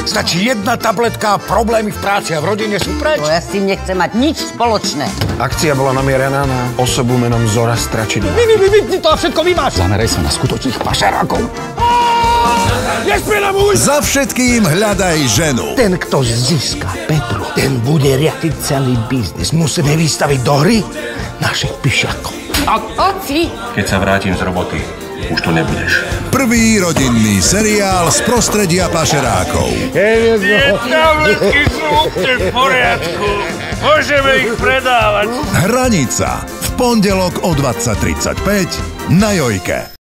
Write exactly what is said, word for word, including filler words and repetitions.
Stačí jedna tabletka a problémy v práci a v rodine sú preč. To ja s tým nechcem mať nič spoločné. Akcia bola namierená na osobu menom Zora Stračidla. Vy, vy, vy, vy, ty to všetko vymáš. Zameraj sa na skutočných pašerákov. Za všetkým hľadaj ženu. Ten, kto získa Petru, ten bude riadiť celý biznis. Musíme vystaviť do hry našich pišiakov. Oci! Keď sa vrátim z roboty, už tu nebudeš. Prvý rodinný seriál z prostredia pašerákov. Tie tabletky sú úplne v poriadku. Môžeme ich predávať. Hranica. V pondelok o dvadsať tridsaťpäť na Jojke.